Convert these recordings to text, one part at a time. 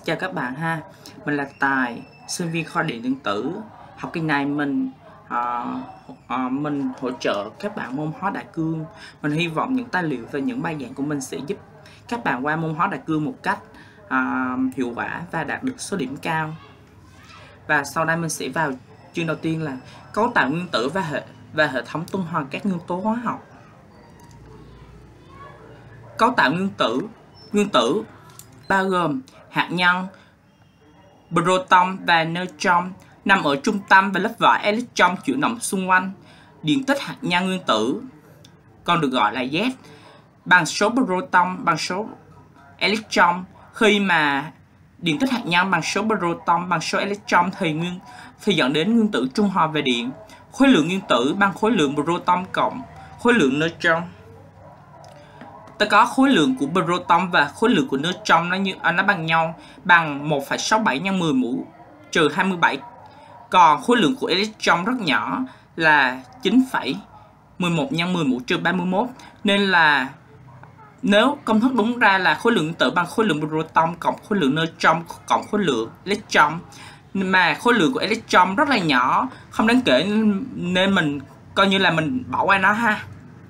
Chào các bạn ha, mình là Tài, sinh viên khoa điện điện tử. Học kỳ này mình hỗ trợ các bạn môn hóa đại cương. Mình hy vọng những tài liệu và những bài giảng của mình sẽ giúp các bạn qua môn hóa đại cương một cách hiệu quả và đạt được số điểm cao. Và sau đây mình sẽ vào chương đầu tiên là cấu tạo nguyên tử và hệ thống tuần hoàn các nguyên tố hóa học. Cấu tạo nguyên tử bao gồm hạt nhân, proton và neutron nằm ở trung tâm và lớp vỏ electron chuyển động xung quanh. Điện tích hạt nhân nguyên tử còn được gọi là Z bằng số proton bằng số electron. Khi mà điện tích hạt nhân bằng số proton bằng số electron thì dẫn đến nguyên tử trung hòa về điện. Khối lượng nguyên tử bằng khối lượng proton cộng khối lượng neutron. Ta có khối lượng của proton và khối lượng của neutron nó bằng nhau, bằng 1,67 nhân 10 mũ trừ 27. Còn khối lượng của electron rất nhỏ là 9,11 nhân 10 mũ trừ 31. Nên là nếu công thức đúng ra là khối lượng nguyên tử bằng khối lượng proton cộng khối lượng neutron cộng khối lượng electron. Mà khối lượng của electron rất là nhỏ, không đáng kể, nên mình coi như là mình bỏ qua nó ha.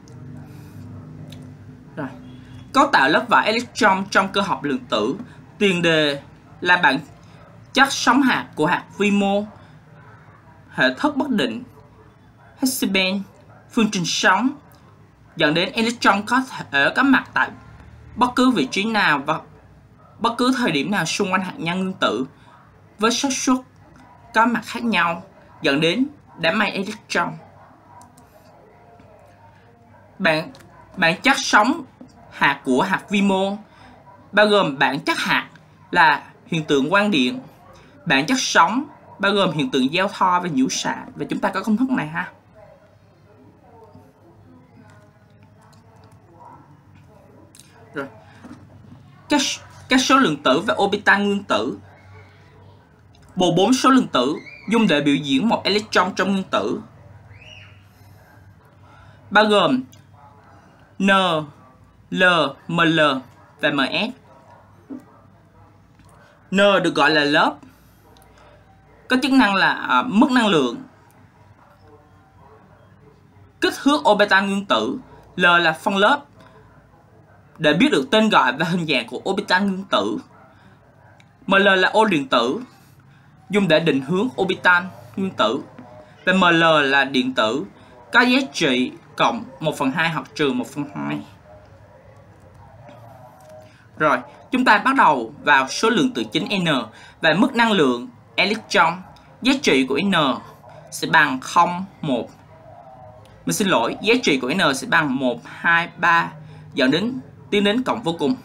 Rồi. Cấu tạo lớp vỏ electron trong cơ học lượng tử. Tiền đề là bản chất sóng hạt của hạt vi mô, hệ thức bất định, Higgs-Boson, phương trình sóng, dẫn đến electron có thể có mặt tại bất cứ vị trí nào và bất cứ thời điểm nào xung quanh hạt nhân nguyên tử với xác suất có mặt khác nhau, dẫn đến đám mây electron. Bản chất sóng hạt của hạt vi mô bao gồm bản chất hạt là hiện tượng quang điện, bản chất sóng bao gồm hiện tượng giao thoa và nhiễu xạ, và chúng ta có công thức này ha. Rồi. Các số lượng tử và orbital nguyên tử. Bộ 4 số lượng tử dùng để biểu diễn một electron trong nguyên tử bao gồm N, L, Ml và Ms. N được gọi là lớp, có chức năng là mức năng lượng, kích thước orbital nguyên tử. L là phân lớp để biết được tên gọi và hình dạng của orbital nguyên tử. Ml là ô điện tử, dùng để định hướng orbital nguyên tử. Và Ml là điện tử, có giá trị cộng 1/2 hoặc trừ 1/2. Rồi, chúng ta bắt đầu vào số lượng tử chính N và mức năng lượng electron. Giá trị của N sẽ bằng 0,1. Mình xin lỗi, giá trị của N sẽ bằng 1, 2, 3 tiến đến cộng vô cùng.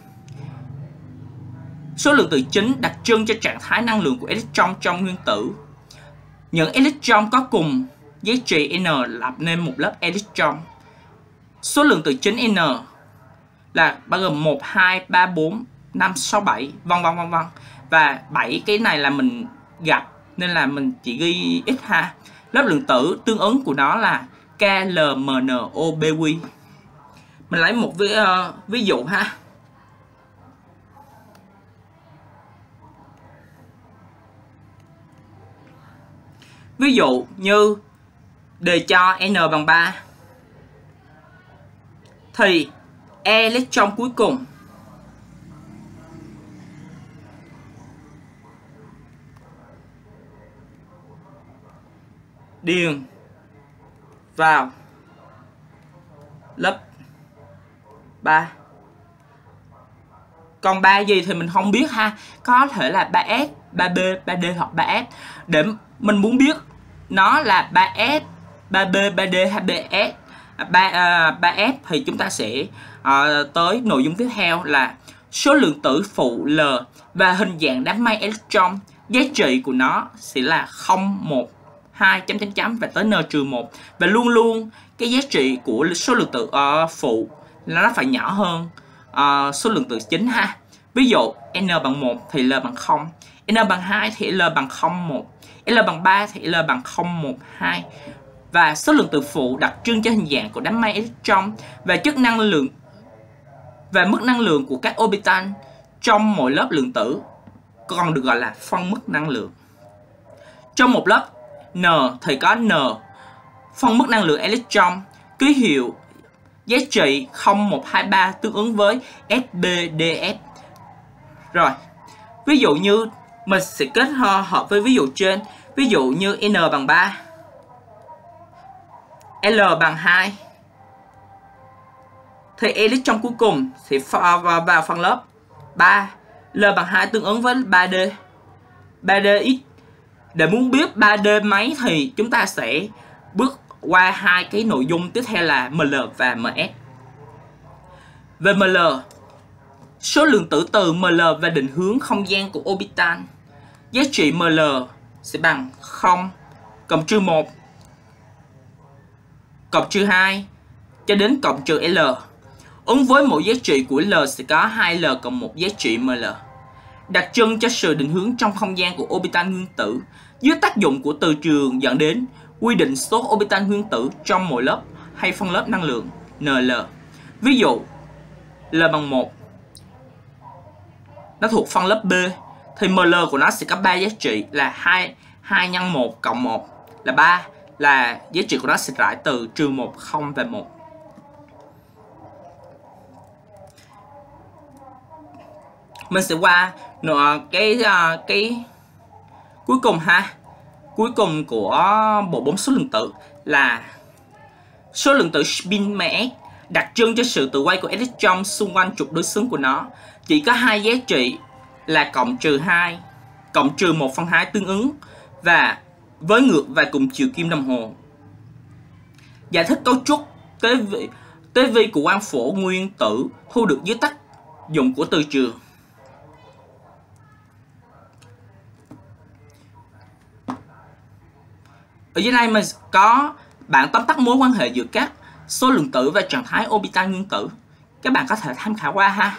Số lượng tử chính đặc trưng cho trạng thái năng lượng của electron trong nguyên tử. Những electron có cùng giá trị N lập nên một lớp electron. Số lượng tử chính N là bao gồm 1, 2, 3, 4, 5, 6, 7, vân vân. Và 7 cái này là mình gặp nên là mình chỉ ghi x ha. Lớp lượng tử tương ứng của nó là KLMNOBQ. Mình lấy một ví dụ ha. Ví dụ như đề cho N bằng 3 thì electron cuối cùng điền vào lớp 3. Còn 3 gì thì mình không biết ha. Có thể là 3S, 3B, 3D hoặc 3F. Để mình muốn biết nó là 3S, 3B, 3D hay 3S, 3F thì chúng ta sẽ tới nội dung tiếp theo là số lượng tử phụ L và hình dạng đám mây electron. Giá trị của nó sẽ là 0, 1, 2, và tới N-1. Và luôn luôn cái giá trị của số lượng tử phụ là nó phải nhỏ hơn số lượng tử chính ha. Ví dụ N bằng 1 thì L bằng 0, N bằng 2 thì L bằng 0,1, L bằng 3 thì L bằng 0,12. Và số lượng tử phụ đặc trưng cho hình dạng của đám mây electron và chất năng lượng và mức năng lượng của các orbital trong mỗi lớp lượng tử còn được gọi là phân mức năng lượng. Trong một lớp N thì có N phân mức năng lượng electron, ký hiệu giá trị 0123 tương ứng với SBDF. Rồi, ví dụ như mình sẽ kết hợp với ví dụ trên. Ví dụ như N bằng 3, L bằng 2 thì electron cuối cùng sẽ vào phân lớp 3. L bằng 2 tương ứng với 3D. 3DX. Để muốn biết 3D mấy thì chúng ta sẽ bước qua hai cái nội dung tiếp theo là ML và MS. Về ML, số lượng tử từ ML và định hướng không gian của orbital. Giá trị ML sẽ bằng 0, cộng trừ 1, cộng trừ 2 cho đến cộng trừ L. Ứng với mỗi giá trị của L sẽ có 2L cộng 1 giá trị ML. Đặc trưng cho sự định hướng trong không gian của orbital nguyên tử dưới tác dụng của từ trường dẫn đến quy định số orbital nguyên tử trong mỗi lớp hay phân lớp năng lượng NL. Ví dụ L bằng 1 nó thuộc phân lớp B thì ML của nó sẽ có 3 giá trị là 2 nhân 1 cộng 1 là 3, là giá trị của nó sẽ rải từ trừ 1, 0 và 1. Mình sẽ qua cái cuối cùng ha. Cuối cùng của bộ 4 số lượng tử là số lượng tử spin ms, đặc trưng cho sự tự quay của electron xung quanh trục đối xứng của nó. Chỉ có 2 giá trị là cộng trừ 2, cộng trừ 1/2 tương ứng và với ngược và cùng chiều kim đồng hồ. Giải thích cấu trúc tế vi của quang phổ nguyên tử thu được dưới tác dụng của từ trường. Ở dưới đây mình có bản tóm tắt mối quan hệ giữa các số lượng tử và trạng thái orbital nguyên tử. Các bạn có thể tham khảo qua ha.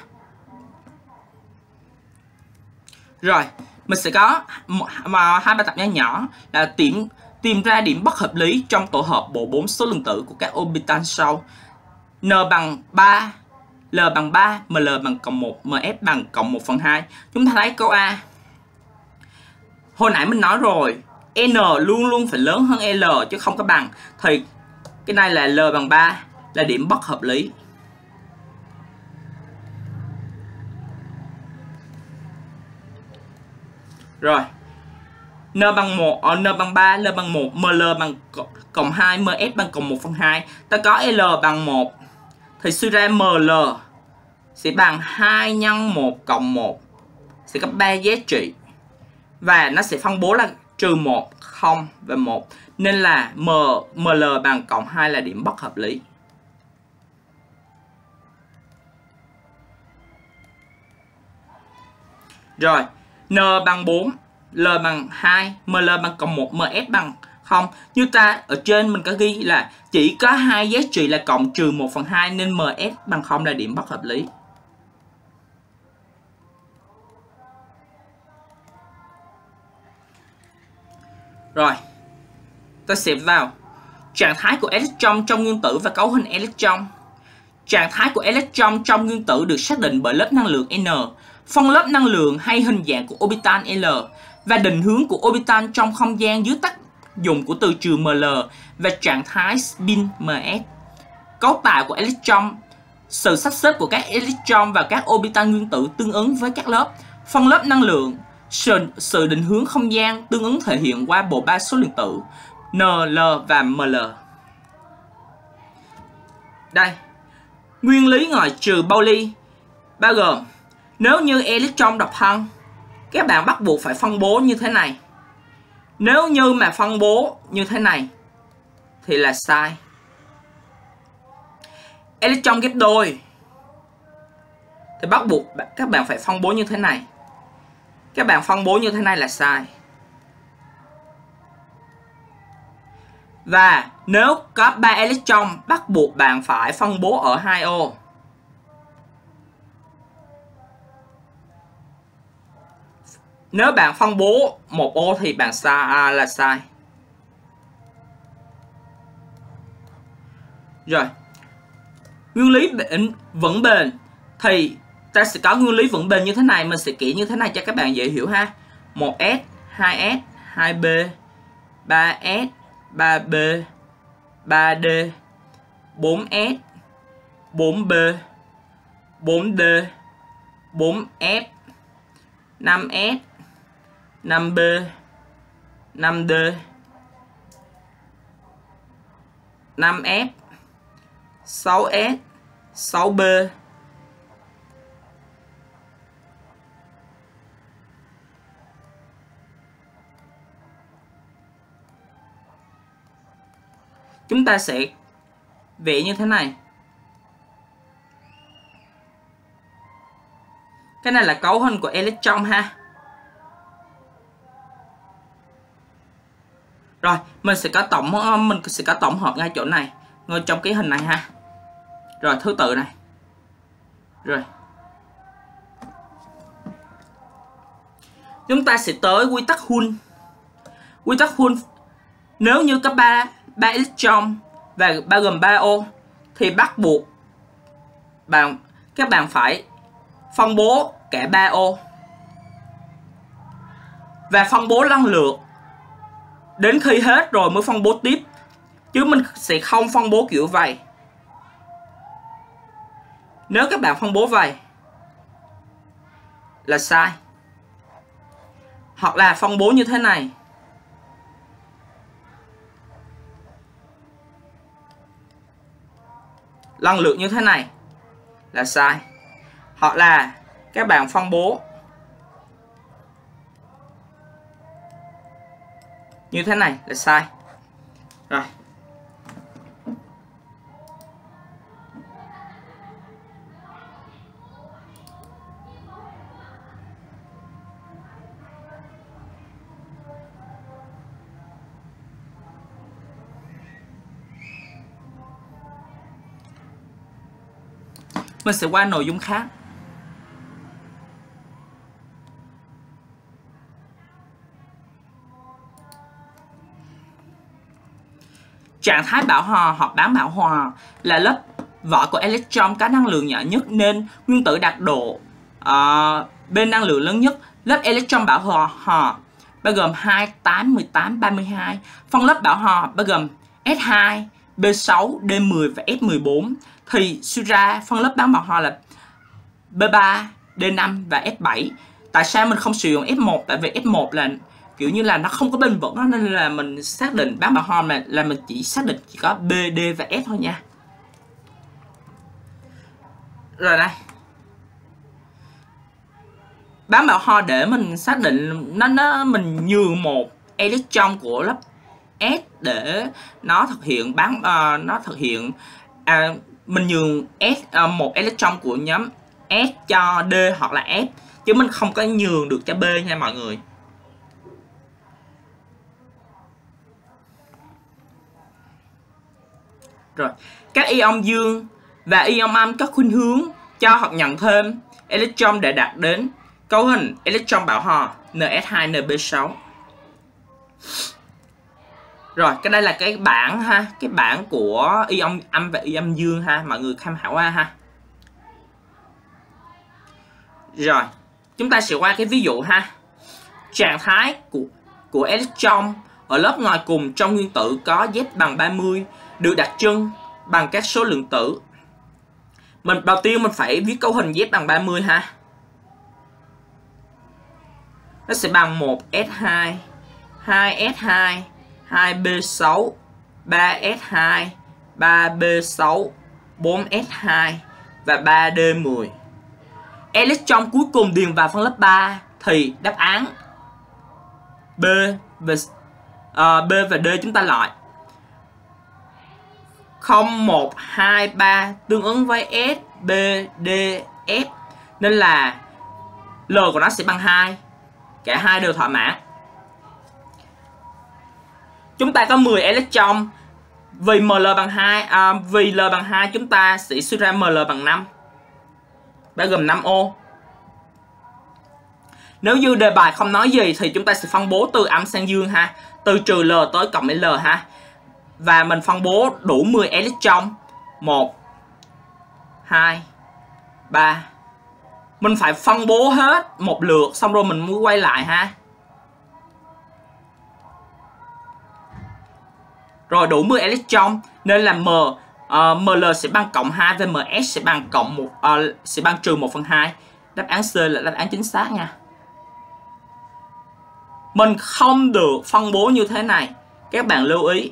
Rồi, mình sẽ có hai bài tập nhỏ nhỏ là tìm ra điểm bất hợp lý trong tổ hợp bộ 4 số lượng tử của các orbital sau. N bằng 3, L bằng 3, ML bằng cộng 1, MS bằng cộng 1/2. Chúng ta thấy câu A. Hồi nãy mình nói rồi, N luôn luôn phải lớn hơn L chứ không có bằng. Thì cái này là L bằng 3 là điểm bất hợp lý. Rồi, N bằng 1, N bằng 3, L bằng 1, ML bằng cộng 2, MS bằng cộng 1/2. Ta có L bằng 1 thì suy ra ML sẽ bằng 2 nhân 1 cộng 1 sẽ có 3 giá trị. Và nó sẽ phân bố là trừ 1, 0 và 1. Nên là ML bằng cộng 2 là điểm bất hợp lý. Rồi, N bằng 4, L bằng 2, ML bằng cộng 1, MS bằng 0. Như ta ở trên mình có ghi là chỉ có 2 giá trị là cộng trừ 1/2 nên MS bằng 0 là điểm bất hợp lý. Rồi, ta sẽ vào trạng thái của electron trong nguyên tử và cấu hình electron. Trạng thái của electron trong nguyên tử được xác định bởi lớp năng lượng N, phân lớp năng lượng hay hình dạng của orbital L và định hướng của orbital trong không gian dưới tác dụng của từ trường ML và trạng thái spin ms. Cấu tạo của electron, sự sắp xếp của các electron và các orbital nguyên tử tương ứng với các lớp, phân lớp năng lượng, sự định hướng không gian tương ứng thể hiện qua bộ 3 số lượng tử N, L và ML. Đây, nguyên lý ngoại trừ Pauli bao gồm nếu như electron độc thân, các bạn bắt buộc phải phân bố như thế này. Nếu như mà phân bố như thế này thì là sai. Electron ghép đôi thì bắt buộc các bạn phải phân bố như thế này. Các bạn phân bố như thế này là sai. Và nếu có 3 electron bắt buộc bạn phải phân bố ở 2 ô. Nếu bạn phân bố một ô thì bạn là sai. Rồi, nguyên lý vững bền thì ta sẽ có nguyên lý vững bền như thế này. Mình sẽ kỹ như thế này cho các bạn dễ hiểu ha. 1S, 2S, 2B, 3S, 3B, 3D, 4S, 4B, 4D, 4F, 5S, 5B, 5D, 5F, 6S, 6B. Chúng ta sẽ vẽ như thế này. Cái này là cấu hình của electron ha. Rồi, mình sẽ có tổng hợp ngay chỗ này, ngay trong cái hình này ha. Rồi, thứ tự này. Rồi. Chúng ta sẽ tới quy tắc Hund. Quy tắc Hund, nếu như có 3 electron và bao gồm 3 ô thì bắt buộc các bạn phải phân bố cả 3 ô và phân bố lần lượt đến khi hết rồi mới phân bố tiếp, chứ mình sẽ không phân bố kiểu vậy. Nếu các bạn phân bố vậy là sai, hoặc là phân bố như thế này lần lượt như thế này là sai, hoặc là các bạn phân bố như thế này là sai. Rồi. Mình sẽ qua nội dung khác. Trạng thái bão hòa hoặc bán bão hòa là lớp vỏ của electron có năng lượng nhỏ nhất nên nguyên tử đạt độ bên năng lượng lớn nhất. Lớp electron bão hòa bao gồm 2, 8, 18, 32. Phân lớp bão hòa bao gồm S2, B6, D10 và S14. Thì suy ra phân lớp bán bão hòa là B3, D5 và S7. Tại sao mình không sử dụng F1? Tại vì F1 là kiểu như là nó không có bền vững, nên là mình xác định bán bão hòa là mình chỉ xác định chỉ có B, D và S thôi nha. Rồi đây. Bán bão hòa để mình xác định mình nhường một electron của lớp S để nó thực hiện mình nhường một electron của nhóm S cho D hoặc là F, chứ mình không có nhường được cho B nha mọi người. Rồi, các ion dương và ion âm có khuynh hướng cho hoặc nhận thêm electron để đạt đến cấu hình electron bão hòa NS2 NB6. Rồi, cái đây là cái bảng ha, cái bảng của ion âm và ion dương ha, mọi người tham khảo qua ha. Rồi, chúng ta sẽ qua cái ví dụ ha. Trạng thái của electron ở lớp ngoài cùng trong nguyên tử có Z bằng 30 được đặc trưng bằng các số lượng tử. Đầu tiên mình phải viết cấu hình Z bằng 30 ha. Nó sẽ bằng 1S2, 2S2, 2B6, 3S2, 3B6, 4S2 và 3D10. Electron cuối cùng điền vào phân lớp 3 thì đáp án B và D chúng ta loại 0, 1, 2, 3 tương ứng với S, B, D, F, nên là L của nó sẽ bằng 2. Cả hai đều thỏa mãn. Chúng ta có 10 electron. Vì Ml bằng 2, vì L bằng 2 chúng ta sẽ suy ra Ml bằng 5, bao gồm 5 ô. Nếu như đề bài không nói gì thì chúng ta sẽ phân bố từ âm sang dương ha, từ trừ L tới cộng L ha. Và mình phân bố đủ 10 electron. 1, 2, 3, Mình phải phân bố hết một lượt xong rồi mình mới quay lại ha. Rồi đủ 10 electron nên là ML sẽ bằng cộng 2 và MS sẽ bằng sẽ bằng trừ 1/2. Đáp án C là đáp án chính xác nha. Mình không được phân bố như thế này. Các bạn lưu ý.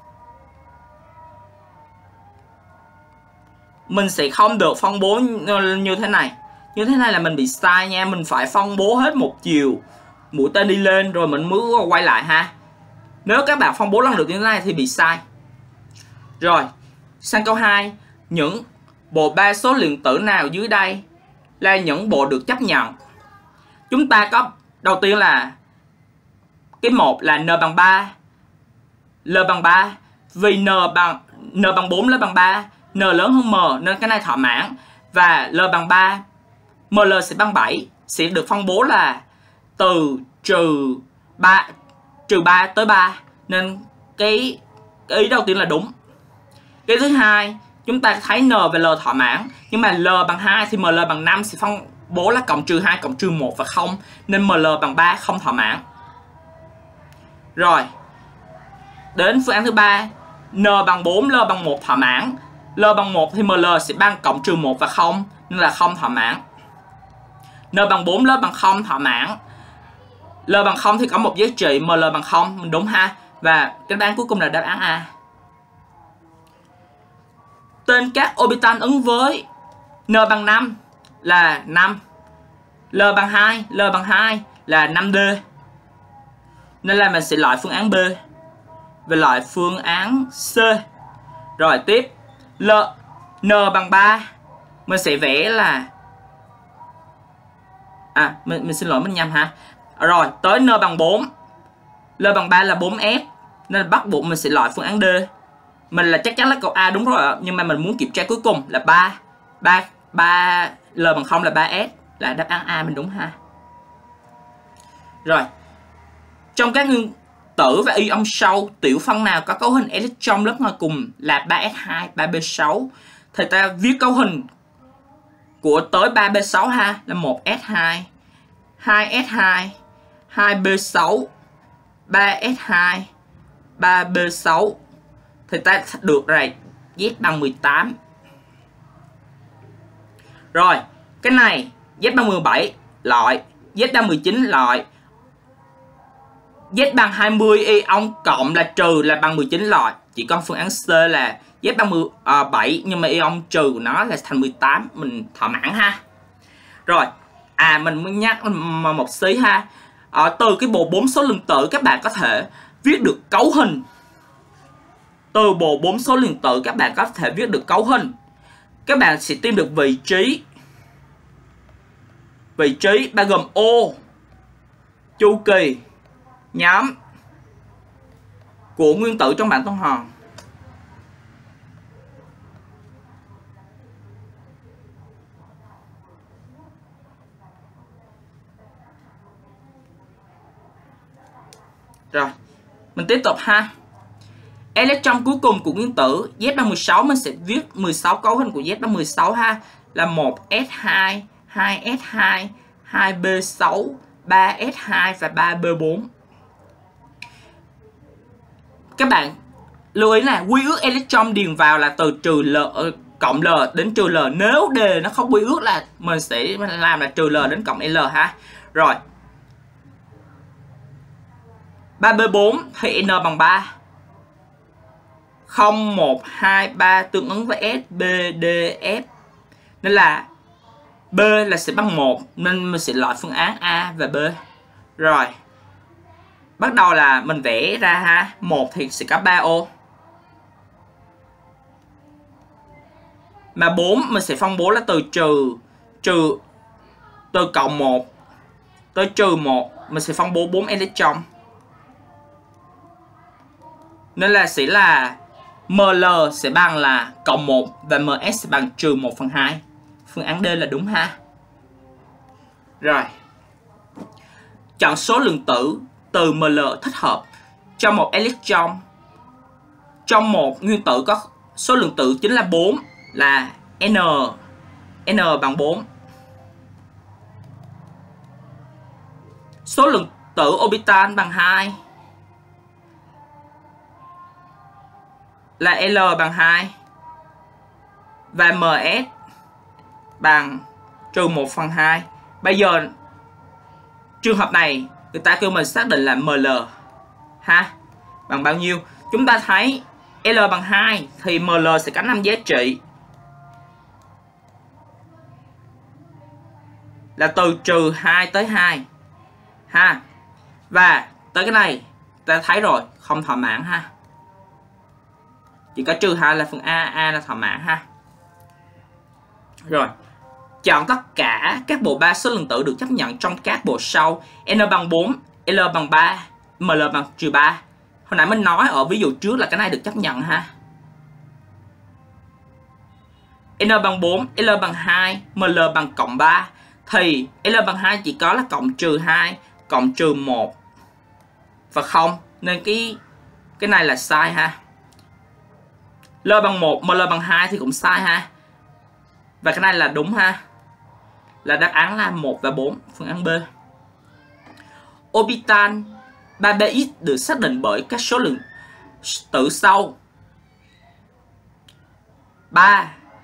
Mình sẽ không được phân bố như thế này. Như thế này là mình bị sai nha. Mình phải phân bố hết một chiều, mũi tên đi lên rồi mình mới quay lại ha. Nếu các bạn phân bố lần lượt như thế này thì bị sai. Rồi, sang câu 2. Những bộ ba số lượng tử nào dưới đây là những bộ được chấp nhận? Chúng ta có đầu tiên là cái một là n bằng 3, l bằng 3. Vì n bằng 4, l bằng 3, n lớn hơn m nên cái này thỏa mãn. Và l bằng 3, ml sẽ bằng 7, sẽ được phân bố là từ trừ 3 tới 3. Nên cái ý đầu tiên là đúng. Cái thứ hai, chúng ta thấy n và l thỏa mãn, nhưng mà l bằng 2 thì ml bằng 5 sẽ phân bố là cộng trừ 2, cộng trừ 1 và 0, nên ml bằng 3 không thỏa mãn. Rồi, đến phương án thứ ba, n bằng 4, l bằng 1 thỏa mãn. L bằng 1 thì ml sẽ bằng cộng trừ 1 và 0, nên là không thỏa mãn. N bằng 4, l bằng 0 thỏa mãn. L bằng 0 thì có một giá trị, ml bằng 0, mình đúng ha. Và cái đáp án cuối cùng là đáp án A. Tên các orbital ứng với n bằng 5 là 5, l bằng 2, là 5D. Nên là mình sẽ loại phương án B và loại phương án C. Rồi tiếp, n bằng 3 mình sẽ vẽ là mình xin lỗi, mình nhầm ha. Rồi tới n bằng 4, l bằng 3 là 4S, nên bắt buộc mình sẽ loại phương án D. Mình là chắc chắn là câu A đúng rồi, nhưng mà mình muốn kiểm tra cuối cùng là 3 l bằng 0 là 3S, là đáp án A mình đúng ha. Rồi, trong các nguyên tử và ion sâu, tiểu phân nào có cấu hình electron lớp ngoài cùng là 3s2, 3b6? Thì ta viết cấu hình của tới 3b6 ha, là 1s2, 2s2, 2b6, 3s2, 3b6. Thì ta được rồi Z bằng 18. Rồi, cái này Z bằng 17 loại, Z bằng 19 loại. Z bằng 20 ion cộng là trừ là bằng 19 loại. Chỉ còn phương án C là Z bằng 17 nhưng mà ion trừ của nó là thành 18, mình thỏa mãn ha. Rồi, mình muốn nhắc một xí ha. Từ cái bộ 4 số lượng tử các bạn có thể viết được cấu hình. Từ bộ 4 số lượng tử các bạn có thể viết được cấu hình. Các bạn sẽ tìm được vị trí. Vị trí bao gồm ô, chu kỳ, nhóm của nguyên tử trong bảng tuần hoàn. Rồi, mình tiếp tục ha. Electron cuối cùng của nguyên tử Z bằng 16, mình sẽ viết 16 cấu hình của Z bằng 16 ha, là 1s2, 2s2, 2b6, 3s2 và 3b4. Các bạn lưu ý là quy ước electron điền vào là từ trừ L cộng L đến trừ L. Nếu đề nó không quy ước là mình sẽ làm là trừ L đến cộng L ha. Rồi, 3b4 thì N bằng 3. 0, 1, 2, 3 tương ứng với S, B, D, F. Nên là B là sẽ bằng 1, nên mình sẽ loại phương án A và B. Rồi, bắt đầu là mình vẽ ra ha. 1 thì sẽ có 3 ô. Mà 4 mình sẽ phân bố là từ cộng 1 tới trừ 1, mình sẽ phân bố 4 electron. Nên là sẽ là ML sẽ bằng là cộng 1 và MS sẽ bằng trừ 1/2. Phương án D là đúng ha. Rồi, chọn số lượng tử từ ML thích hợp cho một electron. Trong một nguyên tử có số lượng tử chính là 4, là N bằng 4. số lượng tử orbital bằng 2 là L bằng 2 và ms bằng trừ 1/2. Bây giờ trường hợp này người ta kêu mình xác định là ml ha, bằng bao nhiêu? Chúng ta thấy L bằng 2 thì ml sẽ có 5 giá trị là từ trừ 2 tới 2 ha. Và tới cái này ta thấy rồi, không thỏa mãn ha. Chỉ có trừ 2 là phần A là thỏa mãn ha. Rồi, chọn tất cả các bộ ba số lượng tử được chấp nhận trong các bộ sau: N bằng 4, L bằng 3, ML bằng trừ 3. Hồi nãy mình nói ở ví dụ trước là cái này được chấp nhận ha. N bằng 4, L bằng 2, ML bằng cộng 3. Thì L bằng 2 chỉ có là cộng trừ 2, cộng trừ 1 và 0. Nên cái này là sai ha. L bằng 1, ML bằng 2 thì cũng sai ha. Và cái này là đúng ha. Là đáp án là 1 và 4, phương án B. Orbital 3px được xác định bởi các số lượng tử sau: 3,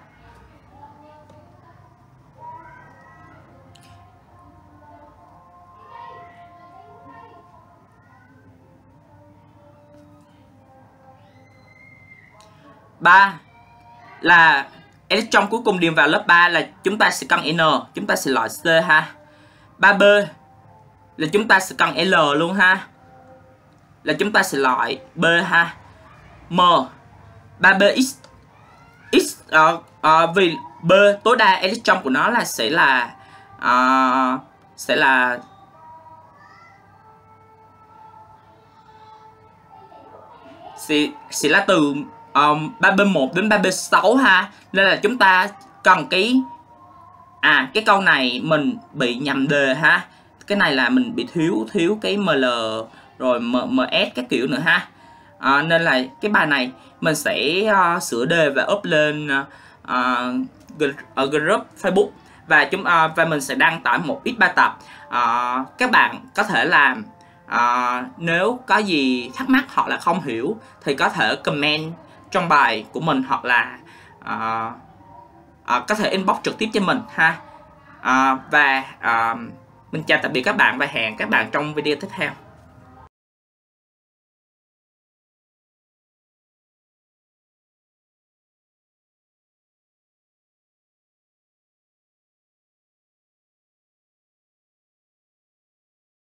là electron cuối cùng điền vào lớp 3 là chúng ta sẽ cần N, chúng ta sẽ loại C ha. 3B là chúng ta sẽ cần L luôn ha, là chúng ta sẽ loại B ha. M 3BX vì B tối đa electron của nó là sẽ là từ 3B1 đến 3B6 ha. Nên là chúng ta cần cái câu này mình bị nhầm đề ha. Cái này là mình bị thiếu cái ML rồi MS các kiểu nữa ha. Nên là cái bài này mình sẽ sửa đề và up lên group Facebook và mình sẽ đăng tải một ít bài tập. Các bạn có thể làm, nếu có gì thắc mắc hoặc là không hiểu thì có thể comment trong bài của mình, hoặc là có thể inbox trực tiếp cho mình ha. Mình chào tạm biệt các bạn và hẹn các bạn trong video tiếp theo.